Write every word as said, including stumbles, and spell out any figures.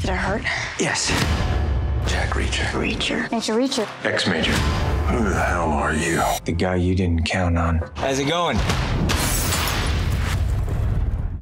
Did I hurt? Yes. Jack Reacher. Reacher. Major Reacher. Ex-Major. Who the hell are you? The guy you didn't count on. How's it going?